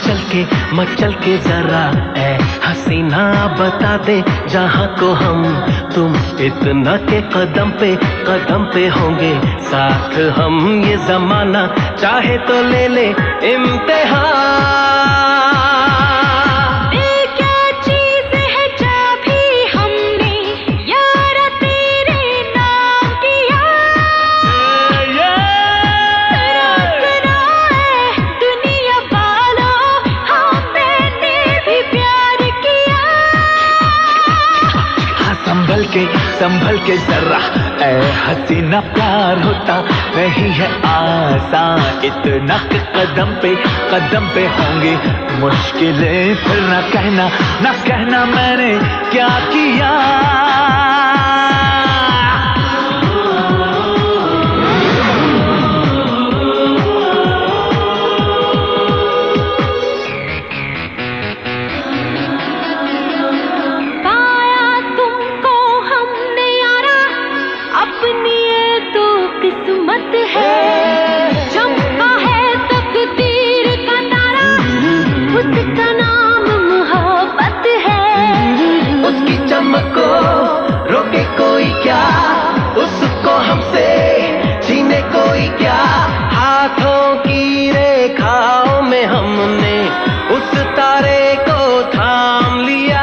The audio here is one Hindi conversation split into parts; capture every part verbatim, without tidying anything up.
मचल के मचल के जरा ऐ हसीना बता दे जहाँ को हम तुम इतना के कदम पे कदम पे होंगे साथ हम। ये जमाना चाहे तो ले ले इम्तिहान। संभल के संभल के जरा ऐ हसीना प्यार होता नहीं है आसान इतना के कदम पे कदम पे होंगे मुश्किलें फिर ना कहना ना कहना मैंने क्या किया। चमका है तकदीर का तारा उसका नाम मोहब्बत है। उसकी चमक को रोके कोई क्या उसको हमसे छीने कोई क्या। हाथों की रेखाओं में हमने उस तारे को थाम लिया।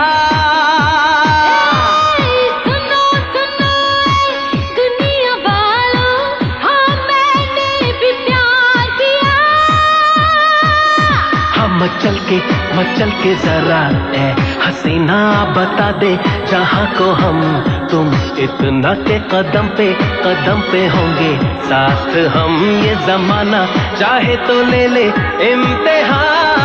मचल के मचल के जरा ऐ हसीना बता दे जहाँ को हम तुम इतना के कदम पे कदम पे होंगे साथ हम। ये जमाना चाहे तो ले ले इम्तिहान।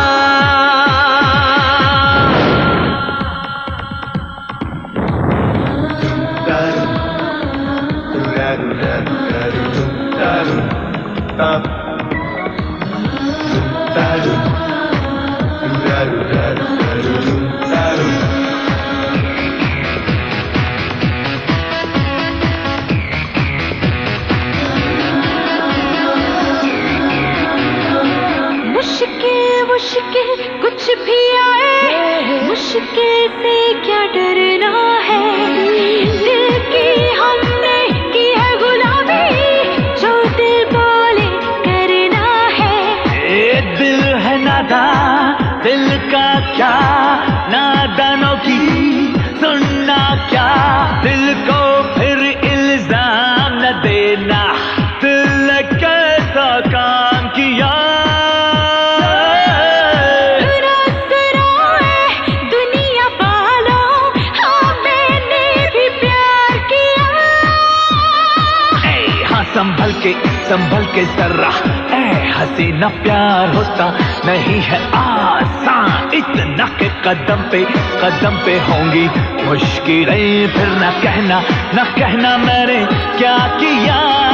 मुश्किल मुश्किल कुछ भी आए मुश्किल से क्या डरना है। दिल की हमने की है गुलामी जो दिल बोले करना है। ए दिल है नादा दिल का क्या नादानों की सुनना क्या। दिल को फिर इल्जाम न देना दिल ने कैसा काम किया। संभल के संभल के जरा ऐ हसीना प्यार होता नहीं है आसान इतना के कदम पे कदम पे होंगी मुश्किलें फिर ना कहना ना कहना मैंने क्या किया।